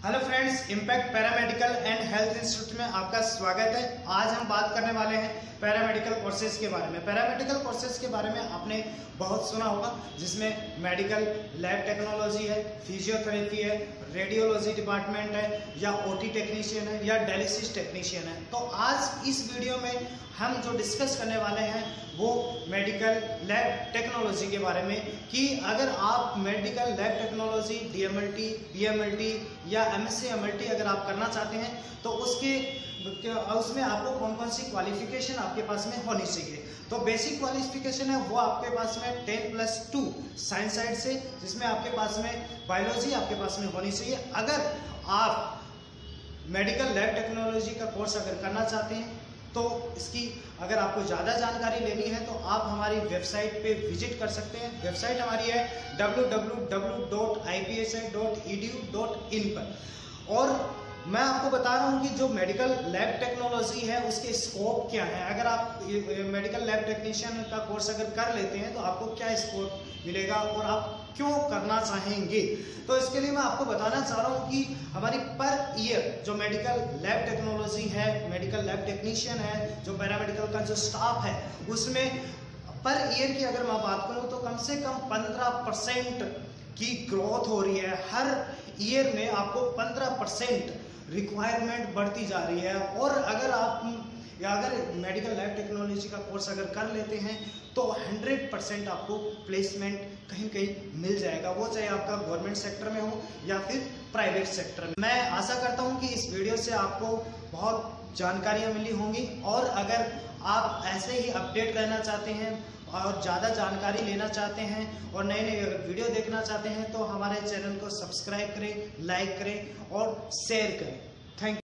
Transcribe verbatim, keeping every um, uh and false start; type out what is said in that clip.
Hello friends, impact paramedical and health institute में आपका स्वागत है। आज हम बात करने वाले हैं पैरामेडिकल कोर्सेज के बारे में। पैरामेडिकल कोर्सेज के बारे में आपने बहुत सुना होगा, जिसमें मेडिकल लैब टेक्नोलॉजी है, फिजियोथेरेपी है, रेडियोलॉजी डिपार्टमेंट है, या ओटी टेक्नीशियन है, या डायलिसिस टेक्नीशियन है। तो आज इस वीडियो में हम जो डिस्कस करने वाले हैं वो मेडिकल लैब टेक्नोलॉजी के बारे में, कि अगर आप medical lab technology DMLT, BMLT या एमएससी एमएलटी अगर आप करना चाहते हैं तो उसके उसमें आपको कौन कौन सी क्वालिफिकेशन आपके पास में होनी चाहिए। तो बेसिक क्वालिफिकेशन है वो आपके पास में ten plus two science side से, जिसमें आपके पास में बायोलॉजी आपके पास में होनी चाहिए। अगर आप मेडिकल लैब टेक्नोलॉजी का कोर्स अगर करना चाहते हैं तो इसकी अगर आपको ज़्यादा जानकारी लेनी है तो आप हमारी वेबसाइट पे विजिट कर सकते हैं। वेबसाइट हमारी है W W W dot I P S I dot E D U dot in पर। और मैं आपको बता रहा हूँ कि जो मेडिकल लैब टेक्नोलॉजी है उसके स्कोप क्या है। अगर आप मेडिकल लैब टेक्नीशियन का कोर्स अगर कर लेते हैं तो आपको क्या स्कोप मिलेगा और आप क्यों करना चाहेंगे। तो इसके लिए मैं आपको बताना चाह रहा हूँ कि हमारी पर ईयर जो मेडिकल लैब टेक्नोलॉजी है, मेडिकल लैब टेक्नीशियन है, जो पैरामेडिकल का जो स्टाफ है, उसमें पर ईयर की अगर मैं बात करूँ तो कम से कम पंद्रह परसेंट की ग्रोथ हो रही है। हर ईयर में आपको पंद्रह परसेंट रिक्वायरमेंट बढ़ती जा रही है। और अगर आप या अगर मेडिकल लैब टेक्नोलॉजी का कोर्स अगर कर लेते हैं तो हंड्रेड परसेंट आपको प्लेसमेंट कहीं कहीं मिल जाएगा, वो चाहे आपका गवर्नमेंट सेक्टर में हो या फिर प्राइवेट सेक्टर में। मैं आशा करता हूं कि इस वीडियो से आपको बहुत जानकारियां मिली होंगी, और अगर आप ऐसे ही अपडेट रहना चाहते हैं और ज़्यादा जानकारी लेना चाहते हैं और नए नए वीडियो देखना चाहते हैं तो हमारे चैनल को सब्सक्राइब करें, लाइक करें और शेयर करें। Thank you.